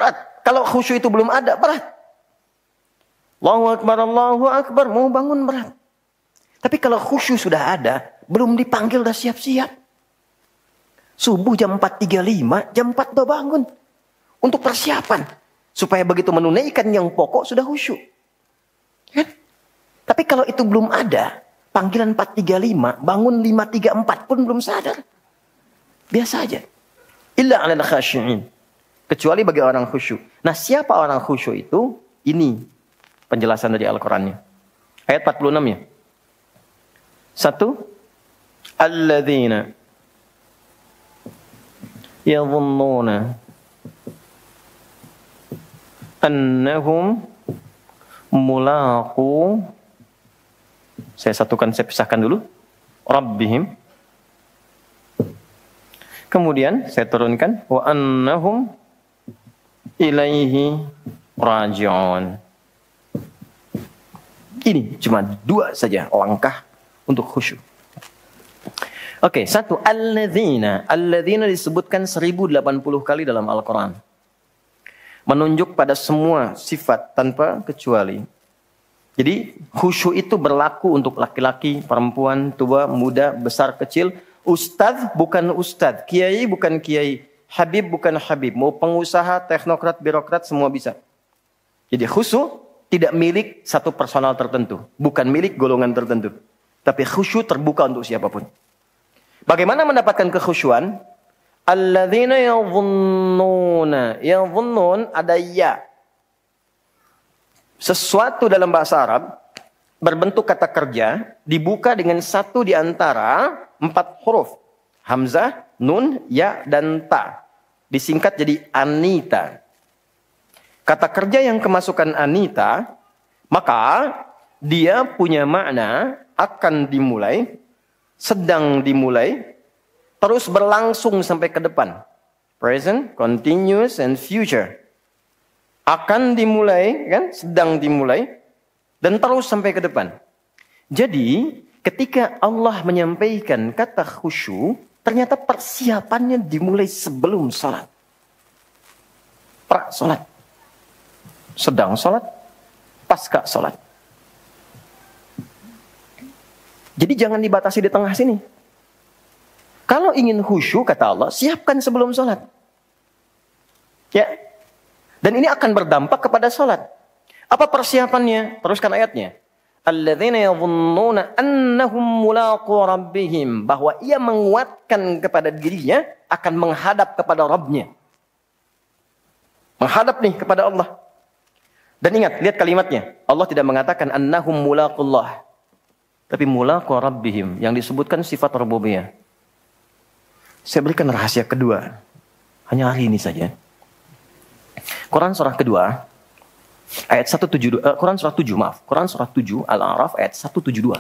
berat. Kalau khusyuk itu belum ada, berat. Allahu Akbar, mau bangun berat. Tapi kalau khusyuk sudah ada, belum dipanggil udah siap-siap. Subuh jam 4.35, jam 4 udah bangun. Untuk persiapan. Supaya begitu menunaikan yang pokok sudah khusyuk. Kan? Tapi kalau itu belum ada, panggilan 4.35, bangun 5.34 pun belum sadar. Biasa aja. Illa 'alal khashi'in. Kecuali bagi orang khusyuk. Nah, siapa orang khusyuk itu? Ini penjelasan dari Al-Qur'annya. Ayat 46 ya. 1. Alladzina yadhunnuna annahum mulaqu. Saya satukan, saya pisahkan dulu. Rabbihim. Kemudian saya turunkan wa annahum ilaihi raji'un. Ini cuma 2 saja langkah untuk khusyuk. Oke, 1. Alladzina. Alladzina disebutkan 1080 kali dalam Al-Quran. Menunjuk pada semua sifat tanpa kecuali. Jadi khusyuk itu berlaku untuk laki-laki, perempuan, tua, muda, besar, kecil. Ustadz bukan ustadz. Kiai bukan kiai. Habib bukan habib. Mau pengusaha, teknokrat, birokrat, semua bisa. Jadi khusyuk tidak milik satu personal tertentu. Bukan milik golongan tertentu. Tapi khusyuk terbuka untuk siapapun. Bagaimana mendapatkan kekhusyuan? Alladzina yadhunnuna. Yadhunnun ada ya. Sesuatu dalam bahasa Arab berbentuk kata kerja dibuka dengan satu di antara 4 huruf. Hamzah, nun, ya, dan ta. Disingkat jadi anita. Kata kerja yang kemasukan anita, maka dia punya makna akan dimulai, sedang dimulai, terus berlangsung sampai ke depan. Present, continuous, and future. Akan dimulai, kan? Sedang dimulai, dan terus sampai ke depan. Jadi, ketika Allah menyampaikan kata khusyuk, ternyata persiapannya dimulai sebelum sholat. Pra-sholat. Sedang sholat, pasca sholat. Jadi jangan dibatasi di tengah sini. Kalau ingin khusyuk, kata Allah, siapkan sebelum sholat. Ya. Dan ini akan berdampak kepada sholat. Apa persiapannya? Teruskan ayatnya. Alladzina yadhunnuna annahum mulaqu rabbihim. Bahwa ia menguatkan kepada dirinya akan menghadap kepada Rabbnya. Menghadap nih kepada Allah. Dan ingat, lihat kalimatnya. Allah tidak mengatakan annahum mulaqullah. Tapi mulaqu rabbihim. Yang disebutkan sifat rububiyah. Saya berikan rahasia kedua. Hanya hari ini saja. Quran surah kedua. Ayat 172. Quran surah 7, maaf. Quran surah 7 Al-A'raf ayat 172.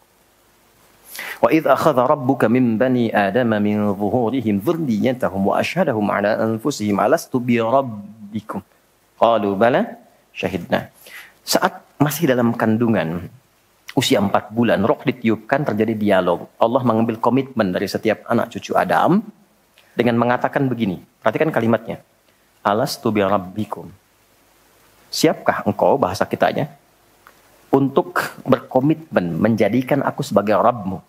Wa idh akhadha rabbuka min bani adama min zuhurihim dzurriyyatahum wa asyhadahum ala anfusihim alastu bi rabbikum. Qalu bala syahidna. Saat masih dalam kandungan usia 4 bulan, roh ditiupkan, terjadi dialog. Allah mengambil komitmen dari setiap anak cucu Adam dengan mengatakan begini. Perhatikan kalimatnya. Alastu bi rabbikum. Siapkah engkau, bahasa kitanya, untuk berkomitmen menjadikan aku sebagai Rabbmu?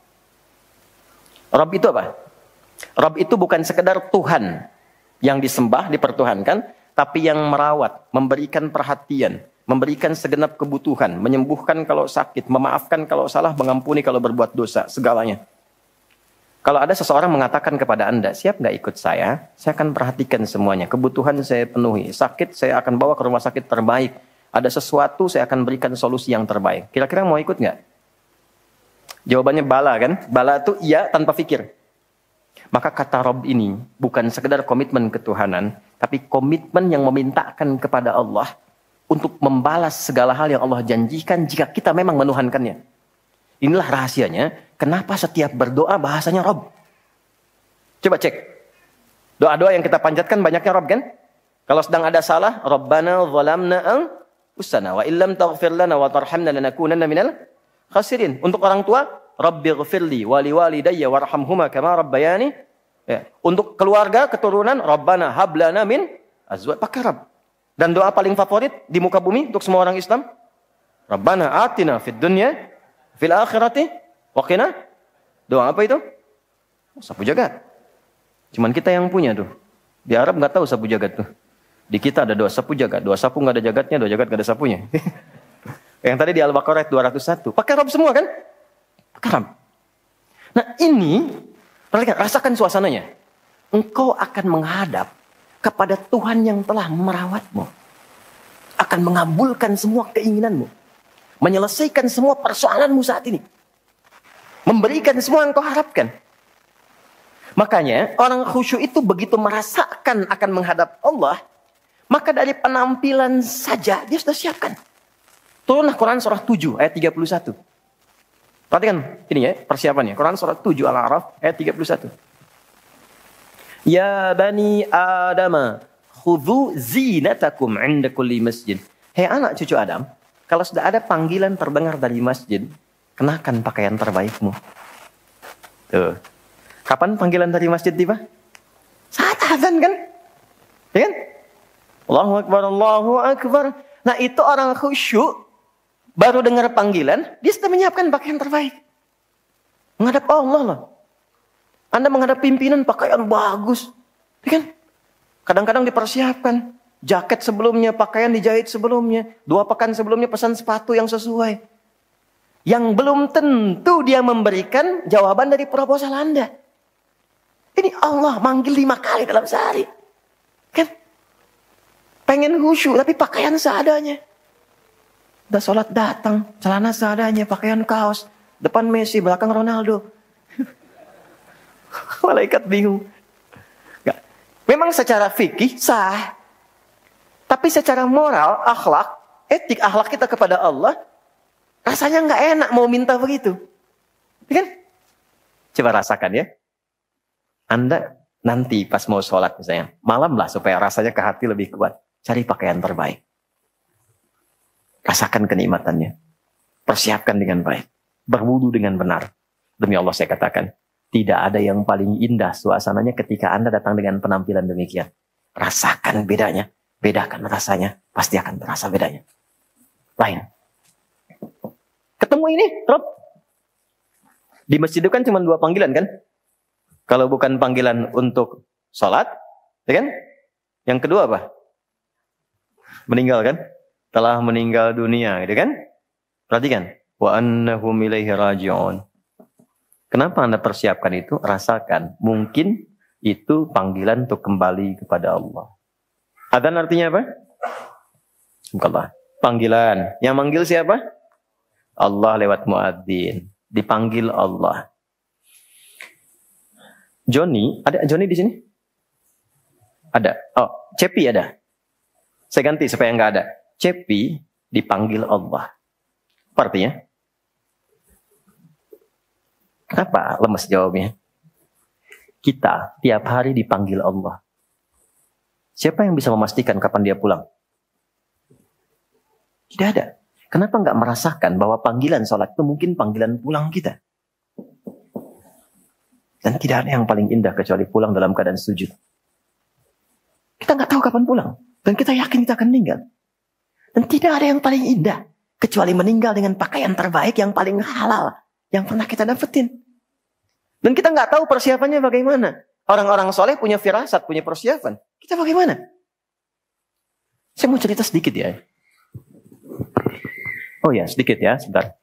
Rabb itu apa? Rabb itu bukan sekedar Tuhan yang disembah, dipertuhankan, tapi yang merawat, memberikan perhatian, memberikan segenap kebutuhan, menyembuhkan kalau sakit, memaafkan kalau salah, mengampuni kalau berbuat dosa, segalanya. Kalau ada seseorang mengatakan kepada Anda, siap nggak ikut saya akan perhatikan semuanya. Kebutuhan saya penuhi, sakit saya akan bawa ke rumah sakit terbaik. Ada sesuatu saya akan berikan solusi yang terbaik. Kira-kira mau ikut nggak? Jawabannya bala kan? Bala itu iya tanpa pikir. Maka kata Rabb ini bukan sekedar komitmen ketuhanan, tapi komitmen yang memintakan kepada Allah untuk membalas segala hal yang Allah janjikan jika kita memang menuhankannya. Inilah rahasianya, kenapa setiap berdoa bahasanya Rabb. Coba cek. Doa-doa yang kita panjatkan banyaknya Rabb kan? Kalau sedang ada salah, Rabbana zalamna anfusana wa illam taghfir lana wa tarhamna lanakunanna minal khasirin. Untuk orang tua, Rabbighfirli wa liwalidayya warhamhuma kama rabbayani. Ya. Untuk keluarga, keturunan, Rabbana hablana min azwaj. Pakai Rabb. Dan doa paling favorit di muka bumi untuk semua orang Islam? Rabbana atina fid dunya fil akhirati wa qina. Doa apa itu? Sapu jagat. Cuman kita yang punya tuh. Di Arab nggak tahu sapu jagat tuh. Di kita ada doa sapu jagat. Doa sapu nggak ada jagatnya, doa jagat nggak ada sapunya. Yang tadi di Al-Baqarah 201. Pakai Arab semua kan? Pakai Arab. Nah ini, perhatikan, rasakan suasananya. Engkau akan menghadap kepada Tuhan yang telah merawatmu. Akan mengabulkan semua keinginanmu. Menyelesaikan semua persoalanmu saat ini. Memberikan semua yang kau harapkan. Makanya orang khusyuk itu begitu merasakan akan menghadap Allah, maka dari penampilan saja dia sudah siapkan. Turunlah Quran surah 7 ayat 31. Perhatikan ini ya persiapannya. Quran surah 7 Al-A'raf ayat 31. Ya bani Adam, khudhu zinatakum 'inda kulli masjid. Hei anak cucu Adam, kalau sudah ada panggilan terdengar dari masjid, kenakan pakaian terbaikmu. Tuh. Kapan panggilan dari masjid tiba? Saat azan kan? Ya kan? Allahu Akbar, Allahu Akbar. Nah itu orang khusyuk, baru dengar panggilan, dia sudah menyiapkan pakaian terbaik. Menghadap Allah loh. Anda menghadap pimpinan pakaian bagus. Ya kan? Kadang-kadang dipersiapkan. Jaket sebelumnya, pakaian dijahit sebelumnya. 2 pekan sebelumnya pesan sepatu yang sesuai. Yang belum tentu dia memberikan jawaban dari proposal Anda. Ini Allah manggil 5 kali dalam sehari. Kan? Pengen khusyuk tapi pakaian seadanya. Udah sholat datang, celana seadanya, pakaian kaos. Depan Messi, belakang Ronaldo. Malaikat bingung. Nggak. Memang secara fikih sah. Tapi secara moral, akhlak, etik akhlak kita kepada Allah, rasanya nggak enak mau minta begitu. Ya kan? Coba rasakan ya. Anda nanti pas mau sholat misalnya, malam lah supaya rasanya ke hati lebih kuat. Cari pakaian terbaik. Rasakan kenikmatannya. Persiapkan dengan baik. Berwudu dengan benar. Demi Allah saya katakan, tidak ada yang paling indah suasananya ketika Anda datang dengan penampilan demikian. Rasakan bedanya. Bedakan rasanya. Pasti akan terasa bedanya. Lain. Ketemu ini, Rob. Di masjid itu kan cuma 2 panggilan kan? Kalau bukan panggilan untuk sholat, ya kan? Yang kedua apa? Meninggal kan? Telah meninggal dunia, gitu kan? Perhatikan. Wa annahum ilaihi raji'un. Kenapa Anda persiapkan itu? Rasakan. Mungkin itu panggilan untuk kembali kepada Allah. Adzan artinya apa? Bukanlah. Panggilan. Yang manggil siapa? Allah lewat muadzin. Dipanggil Allah. Johnny, ada Johnny di sini? Ada. Oh, Cepi ada. Saya ganti supaya nggak ada. Cepi dipanggil Allah. Apa artinya? Kenapa lemes jawabnya? Kita tiap hari dipanggil Allah. Siapa yang bisa memastikan kapan dia pulang? Tidak ada. Kenapa nggak merasakan bahwa panggilan sholat itu mungkin panggilan pulang kita? Dan tidak ada yang paling indah kecuali pulang dalam keadaan sujud. Kita nggak tahu kapan pulang. Dan kita yakin kita akan meninggal. Dan tidak ada yang paling indah kecuali meninggal dengan pakaian terbaik yang paling halal yang pernah kita dapetin. Dan kita nggak tahu persiapannya bagaimana. Orang-orang soleh punya firasat, punya persiapan. Kita bagaimana? Saya mau cerita sedikit ya. Oh ya, sedikit ya, sebentar.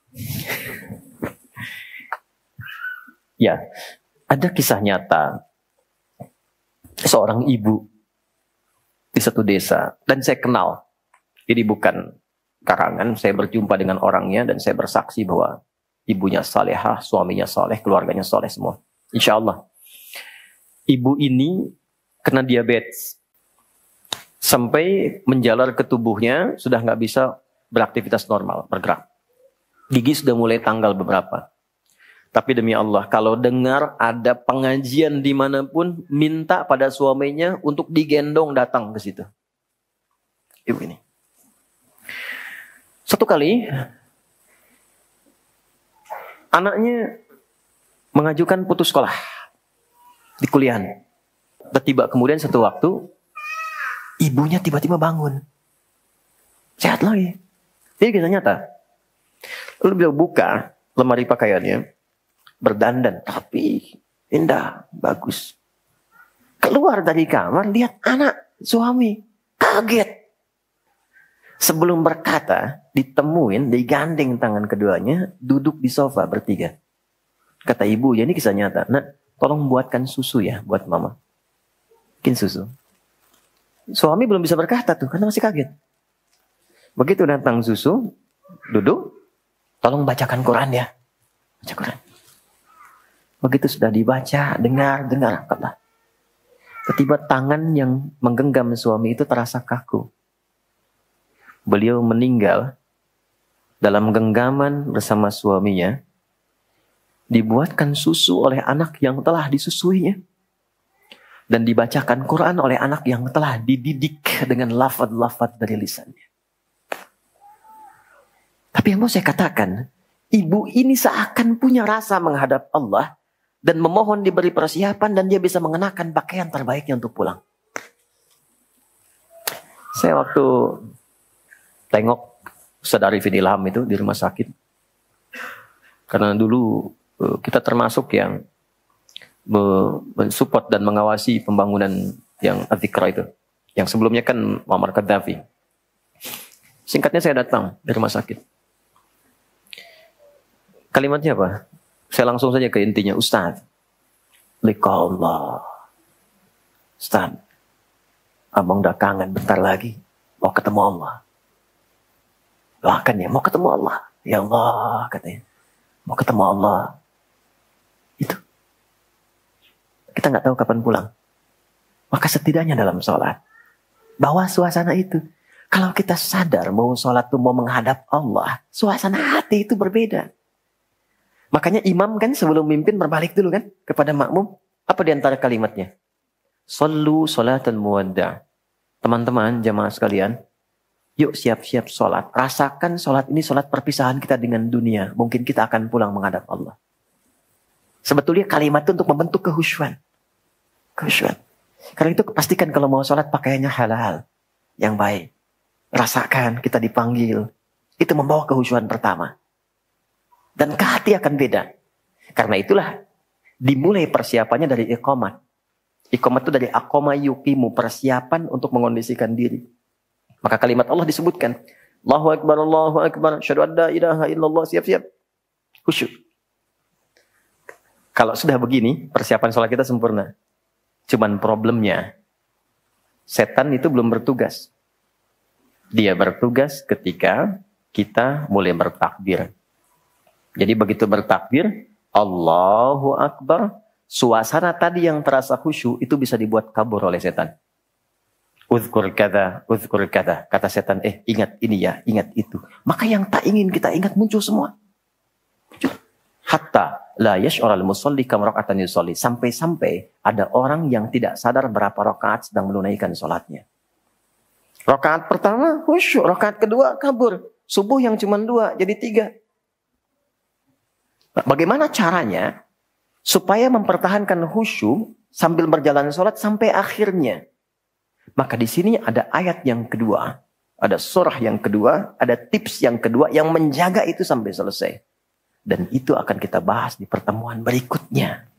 Ya, ada kisah nyata seorang ibu di satu desa dan saya kenal. Ini bukan karangan, saya berjumpa dengan orangnya dan saya bersaksi bahwa ibunya salehah, suaminya saleh, keluarganya saleh semua. Insya Allah. Ibu ini kena diabetes sampai menjalar ke tubuhnya sudah nggak bisa beraktivitas normal, bergerak. Gigi sudah mulai tanggal beberapa. Tapi demi Allah, kalau dengar ada pengajian dimanapun, minta pada suaminya untuk digendong datang ke situ. Ibu ini. Satu kali, anaknya mengajukan putus sekolah di kuliahan. Tiba kemudian satu waktu, Ibunya tiba-tiba bangun. Sehat lagi. Ini kisah nyata. Lalu beliau buka lemari pakaiannya. Berdandan. Tapi indah. Bagus. Keluar dari kamar. Lihat anak suami. Kaget. Sebelum berkata. Ditemuin. Digandeng tangan keduanya. Duduk di sofa bertiga. Kata ibu. Ya ini kisah nyata. Nak, tolong buatkan susu ya. Buat mama. Bikin susu. Suami belum bisa berkata tuh. Karena masih kaget. Begitu datang susu, duduk, tolong bacakan Quran ya. Baca Quran. Begitu sudah dibaca, dengar, kata. Tiba-tiba tangan yang menggenggam suami itu terasa kaku. Beliau meninggal dalam genggaman bersama suaminya, dibuatkan susu oleh anak yang telah disusuinya. Dan dibacakan Quran oleh anak yang telah dididik dengan lafaz-lafaz dari lisannya. Tapi yang mau saya katakan, ibu ini seakan punya rasa menghadap Allah dan memohon diberi persiapan dan dia bisa mengenakan pakaian terbaiknya untuk pulang. Saya waktu tengok Ustaz Arifin Ilham itu di rumah sakit. Karena dulu kita termasuk yang mensupport dan mengawasi pembangunan yang Adzikra itu. Yang sebelumnya kan Muammar Gaddafi. Singkatnya saya datang dari rumah sakit. Kalimatnya apa? Saya langsung saja ke intinya. Ustaz, liqa Allah. Ustaz, abang udah kangen bentar lagi. Mau ketemu Allah. Doakan ya, mau ketemu Allah. Ya Allah, katanya. Mau ketemu Allah. Itu. Kita nggak tahu kapan pulang. Maka setidaknya dalam sholat. Bawa suasana itu. Kalau kita sadar bahwa sholat itu mau menghadap Allah. Suasana hati itu berbeda. Makanya imam kan sebelum mimpin berbalik dulu kan kepada makmum. Apa di antara kalimatnya? Sallu sholatan muwadda'. Teman-teman, jamaah sekalian. Yuk siap-siap sholat. Rasakan sholat ini sholat perpisahan kita dengan dunia. Mungkin kita akan pulang menghadap Allah. Sebetulnya kalimat itu untuk membentuk kehusyuan. Kehusyuan. Karena itu pastikan kalau mau sholat pakaiannya halal. Yang baik. Rasakan kita dipanggil. Itu membawa kehusyuan pertama. Dan ke hati akan beda. Karena itulah dimulai persiapannya dari iqamat. Iqamat itu dari aqama yuqimu, persiapan untuk mengondisikan diri. Maka kalimat Allah disebutkan. Allahu Akbar, asyhadu an la ilaha illallah, siap-siap. Khusyuk. Kalau sudah begini, persiapan sholat kita sempurna. Cuman problemnya, setan itu belum bertugas. Dia bertugas ketika kita mulai bertakbir. Jadi begitu bertakbir, Allahu Akbar, suasana tadi yang terasa khusyuk itu bisa dibuat kabur oleh setan. Uzkur kata, kata setan, ingat ini ya, ingat itu. Maka yang tak ingin kita ingat muncul semua. Hatta la yash'ural musalli kam raka'atan yusalli. Sampai-sampai ada orang yang tidak sadar berapa rakaat sedang menunaikan sholatnya. Rakaat pertama khusyuk, rakaat kedua kabur. Subuh yang cuma 2 jadi 3. Bagaimana caranya supaya mempertahankan khusyuk sambil berjalan sholat sampai akhirnya? Maka di sini ada ayat yang kedua, ada surah yang kedua, ada tips yang kedua yang menjaga itu sampai selesai. Dan itu akan kita bahas di pertemuan berikutnya.